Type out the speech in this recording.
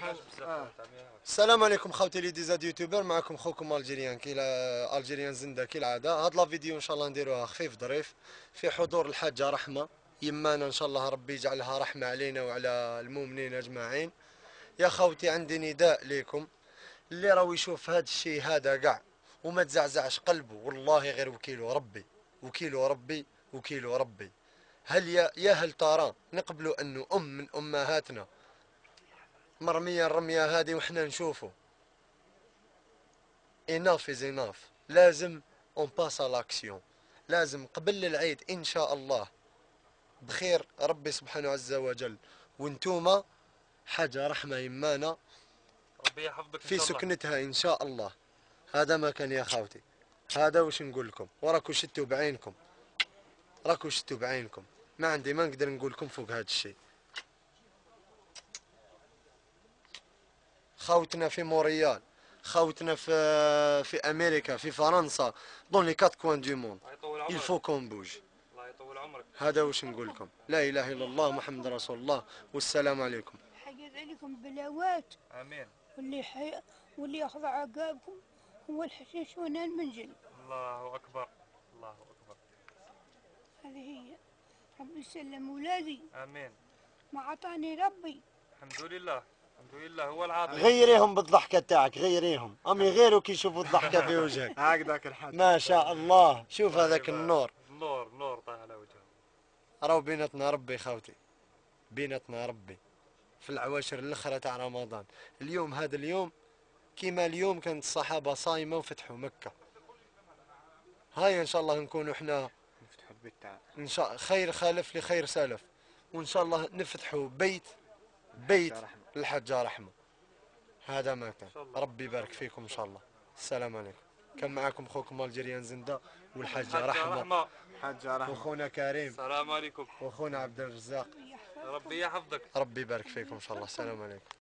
السلام عليكم خوتي لي ديزاد يوتيوبر، معكم خوكم الجيريان الجيريان زنده كالعاده. هاد لا فيديو ان شاء الله نديروها خفيف ظريف في حضور الحاجه رحمه يمانا، ان شاء الله ربي يجعلها رحمه علينا وعلى المؤمنين اجمعين. يا خوتي عندي نداء ليكم، اللي راهو يشوف هاد الشيء هذا كاع وما تزعزعش قلبه، والله غير وكيله ربي، وكيله ربي، وكيله ربي. هل ترى نقبلوا انه من امهاتنا مرميه الرميه هذه وحنا نشوفوا؟ اناف از اناف. لازم اون باس على لاكسيون. لازم قبل العيد ان شاء الله بخير ربي سبحانه عز وجل وانتوما حاجه رحمه يمانا ربي يحفظك ان في شاء الله. سكنتها ان شاء الله. هذا ما كان يا خاوتي، هذا وش نقول لكم، وراكو شتوا بعينكم، راكو شتوا بعينكم. ما عندي ما نقدر نقول لكم فوق هذا الشيء. خوتنا في موريال، خوتنا في امريكا، في فرنسا، دون لي كات كوان دو موند. الله يطول il عمرك. faut qu'on bouge. الله يطول عمرك. هذا وش نقول لكم. لا اله الا الله محمد رسول الله، والسلام عليكم. حقق عليكم بلاوات. امين. واللي ياخذ عقابكم هو الحشيش وانا المنجل. الله اكبر. الله اكبر. هذه هي. ربي يسلم ولادي. امين. ما عطاني ربي. الحمد لله. الحمد لله هو العاطي. غيريهم بالضحكه تاعك، غيريهم امي غيروا كي يشوفوا الضحكه في وجهك. هكذاك الحد ما شاء الله، شوف هذاك النور. نور طالع على وجهه. راهو بيناتنا ربي خوتي، بيناتنا ربي في العواشر الاخرى تاع رمضان. اليوم هذا اليوم كيما اليوم كانت الصحابه صايمه وفتحوا مكه. هاي ان شاء الله نكونوا احنا نفتحوا البيت تاعنا ان شاء خير خالف لخير سالف، وان شاء الله نفتحوا بيت الحاجه رحمه. هذا ما كان. ربي يبارك فيكم ان شاء الله. السلام عليكم. كان معكم اخوكم الجيريان زنده والحاجه رحمه حاجة رحمة. واخونا كريم. السلام عليكم. واخونا عبد الرزاق. ربي يحفظك. ربي يبارك فيكم ان شاء الله. السلام عليكم.